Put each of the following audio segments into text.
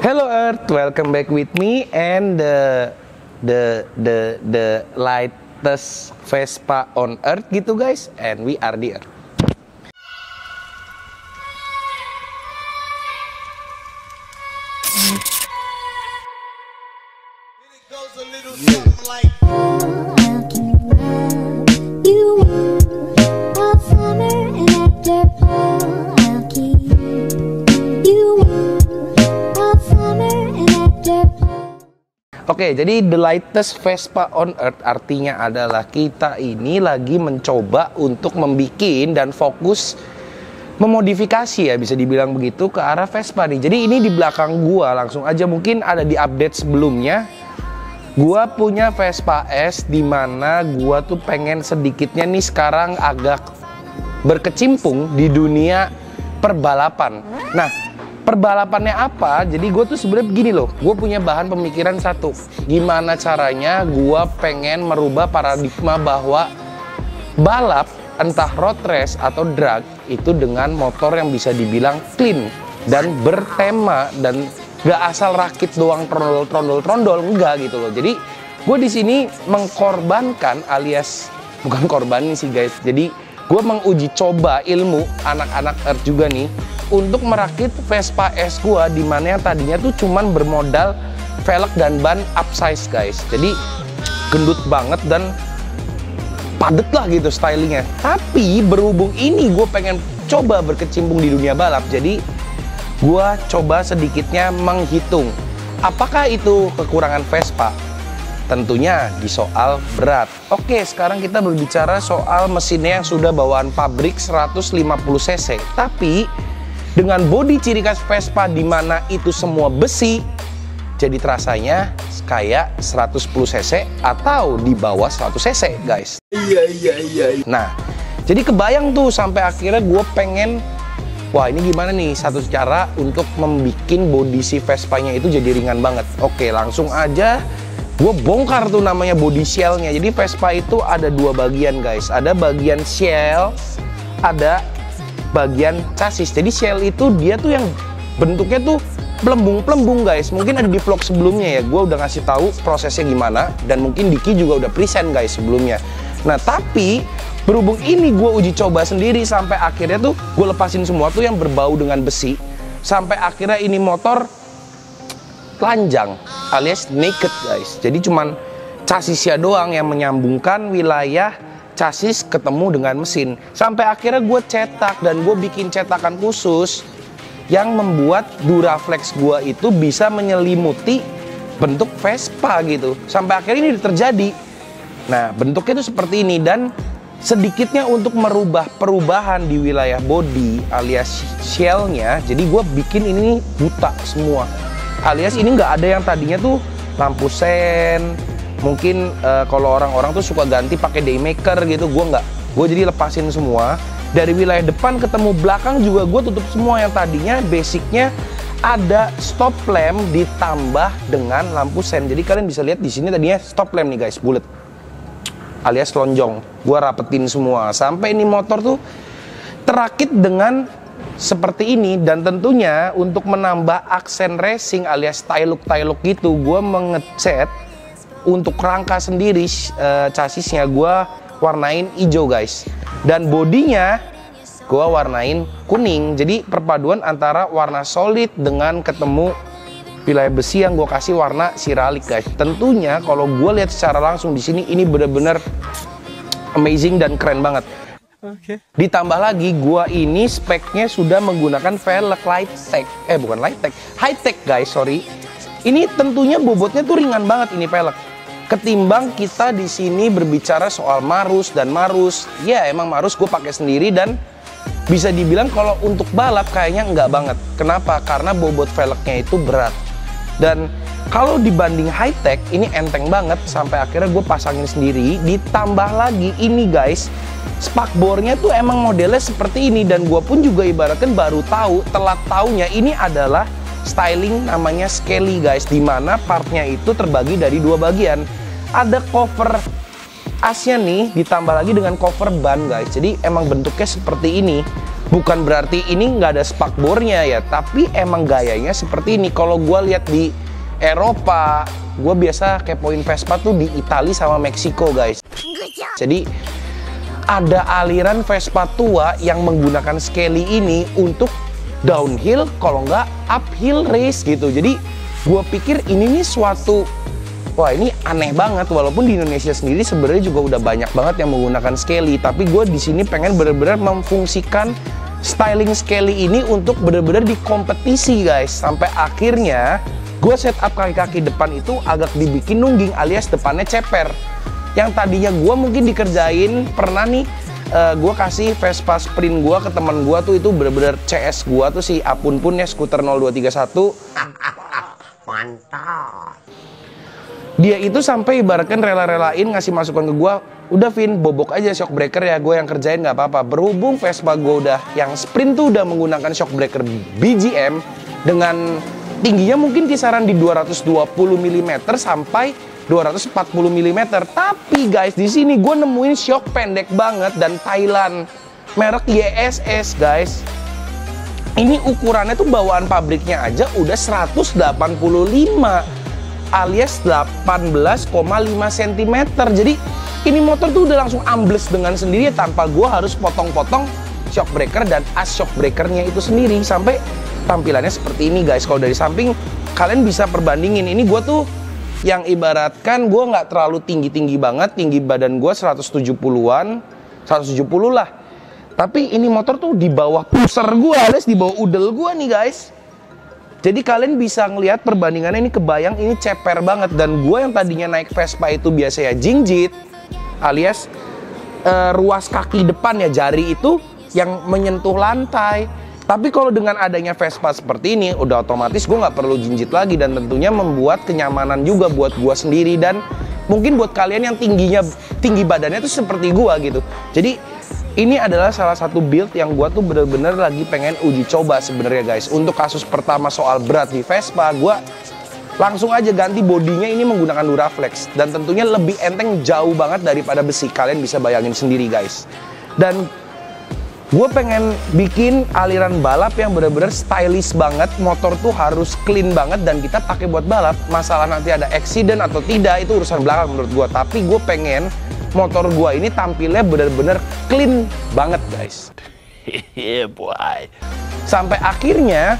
Hello Earth, welcome back with me and the lightest Vespa on Earth gitu guys, and we are the Earth. Oke, jadi the lightest Vespa on Earth artinya adalah kita ini lagi mencoba untuk membikin dan fokus memodifikasi, ya bisa dibilang begitu, ke arah Vespa nih. Jadi ini di belakang gua, langsung aja mungkin ada di update sebelumnya. Gua punya Vespa S, dimana gua tuh pengen sedikitnya nih sekarang agak berkecimpung di dunia perbalapan. Nah, perbalapannya apa? Jadi gue tuh sebenarnya begini loh, gue punya bahan pemikiran satu. Gimana caranya gue pengen merubah paradigma bahwa balap, entah road race atau drag, itu dengan motor yang bisa dibilang clean dan bertema dan gak asal rakit doang trondol, enggak gitu loh. Jadi gue di sini mengkorbankan, alias bukan korbanin sih guys. Jadi gue menguji coba ilmu anak-anak Earth juga nih untuk merakit Vespa S gua, dimana yang tadinya tuh cuman bermodal velg dan ban upsize guys. Jadi gendut banget dan padet lah gitu stylingnya. Tapi berhubung ini gue pengen coba berkecimpung di dunia balap, jadi gue coba sedikitnya menghitung apakah itu kekurangan Vespa. Tentunya di soal berat. Oke, sekarang kita berbicara soal mesinnya yang sudah bawaan pabrik 150 cc. Tapi dengan bodi ciri khas Vespa di mana itu semua besi, jadi terasanya kayak 110 cc atau di bawah 100 cc guys. Iya. Nah, jadi kebayang tuh sampai akhirnya gue pengen, wah ini gimana nih satu cara untuk membuat bodi si Vespanya itu jadi ringan banget. Oke, langsung aja gue bongkar tuh namanya body shell-nya. Jadi Vespa itu ada dua bagian guys, ada bagian shell, ada bagian chassis. Jadi shell itu dia tuh yang bentuknya tuh pelembung guys. Mungkin ada di vlog sebelumnya ya, gue udah ngasih tahu prosesnya gimana, dan mungkin Diki juga udah present guys sebelumnya. Nah tapi berhubung ini gue uji coba sendiri sampai akhirnya tuh gue lepasin semua tuh yang berbau dengan besi, sampai akhirnya ini motor telanjang alias naked guys. Jadi cuman chassisnya doang yang menyambungkan wilayah chassis ketemu dengan mesin. Sampai akhirnya gue cetak dan gue bikin cetakan khusus yang membuat Duraflex gue itu bisa menyelimuti bentuk Vespa gitu. Sampai akhirnya ini terjadi. Nah bentuknya itu seperti ini, dan sedikitnya untuk merubah perubahan di wilayah body alias shell-nya. Jadi gue bikin ini buta semua, alias ini nggak ada yang tadinya tuh lampu sen. Mungkin kalau orang-orang tuh suka ganti pakai daymaker gitu, gue nggak. Gue jadi lepasin semua. Dari wilayah depan ketemu belakang juga gue tutup semua. Yang tadinya basicnya ada stop lamp ditambah dengan lampu sen. Jadi kalian bisa lihat di sini tadinya stop lamp nih guys, bulat alias lonjong. Gue rapetin semua sampai ini motor tuh terakit dengan seperti ini. Dan tentunya untuk menambah aksen racing alias tail look gitu, gue mengecat untuk rangka sendiri, chassisnya gue warnain hijau guys, dan bodinya gue warnain kuning. Jadi perpaduan antara warna solid dengan ketemu wilayah besi yang gue kasih warna siralik guys. Tentunya kalau gue lihat secara langsung di sini ini bener-bener amazing dan keren banget. Oke. Ditambah lagi gua ini speknya sudah menggunakan velg high tech guys, sorry. Ini tentunya bobotnya tuh ringan banget ini velg. Ketimbang kita di sini berbicara soal Marus dan Marus. Ya emang Marus gue pakai sendiri dan bisa dibilang kalau untuk balap kayaknya enggak banget. Kenapa? Karena bobot velgnya itu berat. Dan kalau dibanding high tech ini enteng banget, sampai akhirnya gue pasangin sendiri. Ditambah lagi ini guys, spakbornya tuh emang modelnya seperti ini, dan gue pun juga ibaratkan baru tahu, telat taunya ini adalah styling namanya Skelly guys, dimana partnya itu terbagi dari dua bagian. Ada cover asnya nih, ditambah lagi dengan cover ban guys. Jadi emang bentuknya seperti ini. Bukan berarti ini nggak ada spakbornya ya, tapi emang gayanya seperti ini. Kalau gue lihat di Eropa, gue biasa kepoin Vespa tuh di Italia sama Meksiko guys. Jadi ada aliran Vespa tua yang menggunakan Skelly ini untuk downhill, kalau nggak uphill race gitu. Jadi gue pikir ini nih suatu, wah ini aneh banget. Walaupun di Indonesia sendiri sebenarnya juga udah banyak banget yang menggunakan Skelly, tapi gue di sini pengen bener-bener memfungsikan styling Skelly ini untuk bener-bener di kompetisi guys. Sampai akhirnya gue setup kaki-kaki depan itu agak dibikin nungging alias depannya ceper. Yang tadinya gue mungkin dikerjain, pernah nih gue kasih Vespa Sprint gue ke teman gue tuh, itu bener-bener CS gue tuh si Apun pun ya, skuter 0231. Mantap. Dia itu sampai ibaratkan rela-relain ngasih masukan ke gue, udah Vin, bobok aja shock breaker ya, gue yang kerjain nggak apa-apa. Berhubung Vespa gue udah yang Sprint tuh udah menggunakan shock breaker BGM dengan tingginya mungkin kisaran di 220 mm sampai 240 mm. Tapi guys, di sini gue nemuin shock pendek banget dan Thailand, merek YSS guys. Ini ukurannya tuh bawaan pabriknya aja udah 185 alias 18,5 cm. Jadi ini motor tuh udah langsung ambles dengan sendiri tanpa gue harus potong-potong shock breaker dan as shock breakernya itu sendiri. Sampai tampilannya seperti ini guys. Kalau dari samping kalian bisa perbandingin. Ini gue tuh yang ibaratkan gue nggak terlalu tinggi-tinggi banget. Tinggi badan gue 170-an, 170 lah. Tapi ini motor tuh di bawah pusar gue, alias di bawah udel gue nih guys. Jadi kalian bisa ngelihat perbandingannya, ini kebayang ini ceper banget. Dan gue yang tadinya naik Vespa itu biasa ya jinjit, alias ruas kaki depan ya, jari itu yang menyentuh lantai. Tapi kalau dengan adanya Vespa seperti ini, udah otomatis gue nggak perlu jinjit lagi. Dan tentunya membuat kenyamanan juga buat gue sendiri. Dan mungkin buat kalian yang tinggi badannya tuh seperti gue gitu. Jadi ini adalah salah satu build yang gue tuh bener-bener lagi pengen uji coba sebenarnya guys. Untuk kasus pertama soal berat di Vespa, gue langsung aja ganti bodinya ini menggunakan Duraflex. Dan tentunya lebih enteng jauh banget daripada besi. Kalian bisa bayangin sendiri guys. Dan gue pengen bikin aliran balap yang bener-bener stylish banget. Motor tuh harus clean banget dan kita pakai buat balap. Masalah nanti ada accident atau tidak itu urusan belakang menurut gue. Tapi gue pengen motor gua ini tampilnya bener-bener clean banget guys. Yeah boy. Sampai akhirnya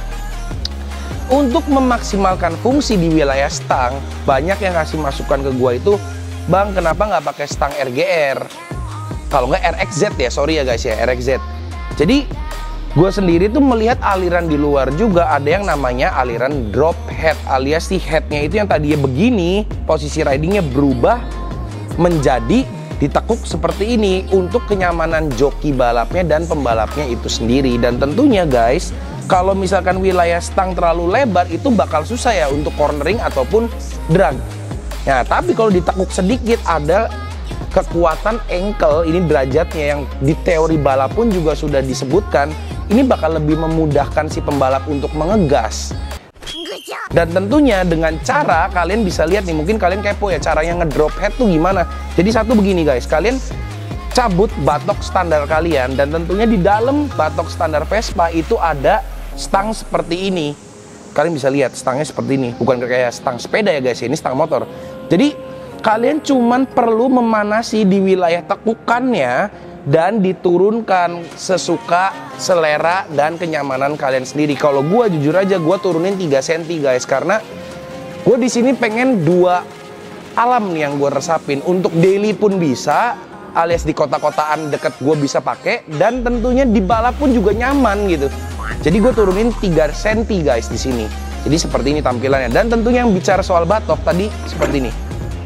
untuk memaksimalkan fungsi di wilayah stang, banyak yang kasih masukan ke gua itu, bang kenapa nggak pakai stang RGR? Kalau nggak RXZ ya, sorry ya guys ya, RXZ. Jadi gua sendiri tuh melihat aliran di luar juga ada yang namanya aliran drop head, alias si headnya itu yang tadinya begini, posisi ridingnya berubah menjadi ditekuk seperti ini untuk kenyamanan joki balapnya dan pembalapnya itu sendiri. Dan tentunya guys, kalau misalkan wilayah stang terlalu lebar itu bakal susah ya untuk cornering ataupun drag. Nah, tapi kalau ditekuk sedikit ada kekuatan ankle, ini derajatnya yang di teori balap pun juga sudah disebutkan, ini bakal lebih memudahkan si pembalap untuk mengegas. Dan tentunya dengan cara kalian bisa lihat nih, mungkin kalian kepo ya caranya ngedrop head tuh gimana. Jadi satu begini guys, kalian cabut batok standar kalian dan tentunya di dalam batok standar Vespa itu ada stang seperti ini. Kalian bisa lihat stangnya seperti ini, bukan kayak stang sepeda ya guys, ini stang motor. Jadi kalian cuman perlu memanasi di wilayah tekukannya dan diturunkan sesuka selera dan kenyamanan kalian sendiri. Kalau gue jujur aja gue turunin 3 cm guys, karena gue di sini pengen dua alam nih yang gue resapin. Untuk daily pun bisa, alias di kota-kotaan deket gue bisa pakai, dan tentunya di balap pun juga nyaman gitu. Jadi gue turunin 3 cm guys di sini. Jadi seperti ini tampilannya. Dan tentunya yang bicara soal batok tadi seperti ini.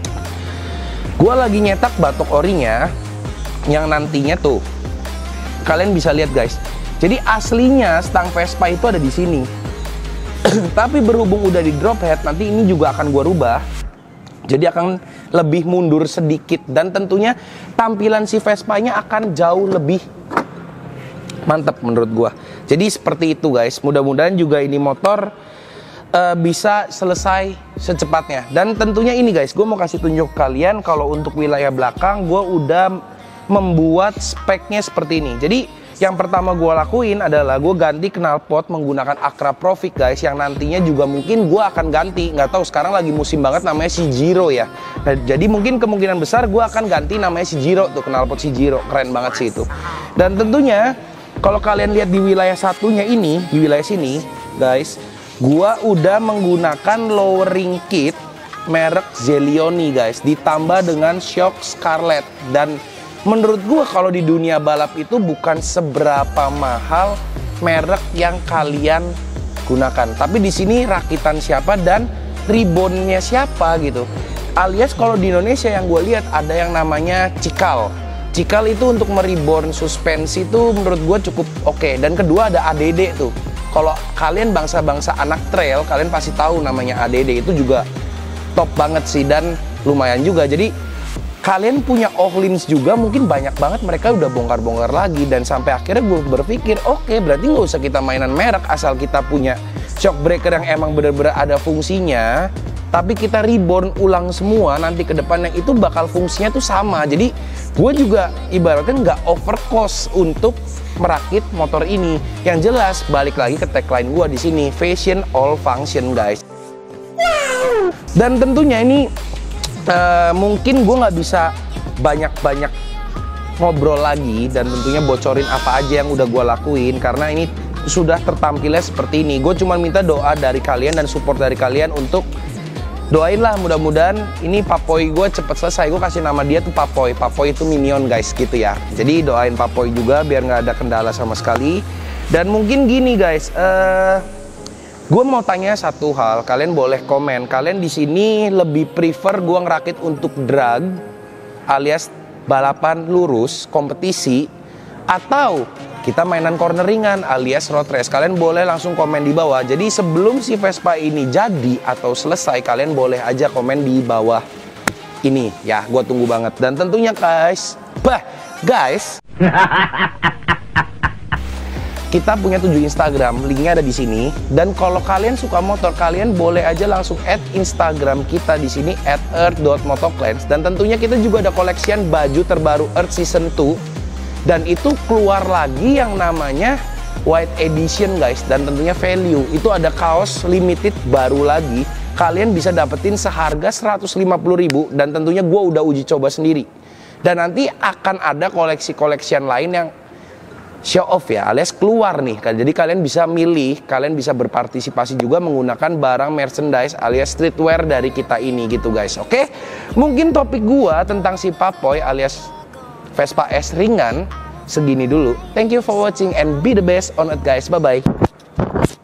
Gue lagi nyetak batok orinya yang nantinya tuh kalian bisa lihat guys. Jadi aslinya stang Vespa itu ada di sini. Tapi berhubung udah di drop head, nanti ini juga akan gua rubah. Jadi akan lebih mundur sedikit dan tentunya tampilan si Vespanya akan jauh lebih mantap menurut gua. Jadi seperti itu guys. Mudah-mudahan juga ini motor bisa selesai secepatnya. Dan tentunya ini guys, gua mau kasih tunjuk kalian kalau untuk wilayah belakang gua udah membuat speknya seperti ini. Jadi Yang pertama gue lakuin adalah gue ganti knalpot menggunakan Acra Provic guys, yang nantinya juga mungkin gue akan ganti. Nggak tahu, sekarang lagi musim banget namanya Shijiro ya. Nah, jadi mungkin kemungkinan besar gue akan ganti namanya Shijiro tuh, knalpot Shijiro. Keren banget sih itu. Dan tentunya kalau kalian lihat di wilayah satunya ini, di wilayah sini guys, gue udah menggunakan lowering kit merek Zelioni guys, ditambah dengan shock Scarlett. Dan menurut gue kalau di dunia balap itu bukan seberapa mahal merek yang kalian gunakan, tapi di sini rakitan siapa dan ribbonnya siapa gitu. Alias kalau di Indonesia yang gue lihat ada yang namanya Cikal. Cikal itu untuk meribon suspensi itu menurut gue cukup oke. Dan kedua ada ADD tuh. Kalau kalian bangsa-bangsa anak trail, kalian pasti tahu namanya ADD, itu juga top banget sih dan lumayan juga. Jadi kalian punya Öhlins juga, mungkin banyak banget mereka udah bongkar-bongkar lagi. Dan sampai akhirnya gue berpikir, oke, berarti nggak usah kita mainan merek, asal kita punya shock breaker yang emang bener-bener ada fungsinya, tapi kita reborn ulang semua nanti ke depannya, itu bakal fungsinya tuh sama. Jadi gue juga ibaratnya nggak overcost untuk merakit motor ini. Yang jelas balik lagi ke tagline gue di sini, fashion all function guys. Dan tentunya ini mungkin gue nggak bisa banyak-banyak ngobrol lagi dan tentunya bocorin apa aja yang udah gue lakuin, karena ini sudah tertampilnya seperti ini. Gue cuma minta doa dari kalian dan support dari kalian untuk doain lah, mudah-mudahan ini Papoy gue cepet selesai. Gue kasih nama dia tuh Papoy. Papoy itu minion guys gitu ya. Jadi doain Papoy juga biar nggak ada kendala sama sekali. Dan mungkin gini guys, gue mau tanya satu hal, kalian boleh komen. Kalian di sini lebih prefer gue ngerakit untuk drag alias balapan lurus, kompetisi, atau kita mainan corneringan alias road race? Kalian boleh langsung komen di bawah. Jadi sebelum si Vespa ini jadi atau selesai, kalian boleh aja komen di bawah ini ya. Gue tunggu banget. Dan tentunya guys, kita punya 7 Instagram, linknya ada di sini. Dan kalau kalian suka motor, kalian boleh aja langsung add Instagram kita di sini @earth.motoclans. Dan tentunya kita juga ada koleksian baju terbaru Earth Season 2. Dan itu keluar lagi yang namanya White Edition guys. Dan tentunya value, itu ada kaos limited baru lagi. Kalian bisa dapetin seharga 150.000. Dan tentunya gue udah uji coba sendiri. Dan nanti akan ada koleksi-koleksian lain yang show off ya, alias keluar nih. Jadi kalian bisa milih, kalian bisa berpartisipasi juga menggunakan barang merchandise alias streetwear dari kita ini gitu guys. Oke, mungkin topik gua tentang si Papoy alias Vespa S ringan segini dulu. Thank you for watching and be the best on it guys. Bye bye.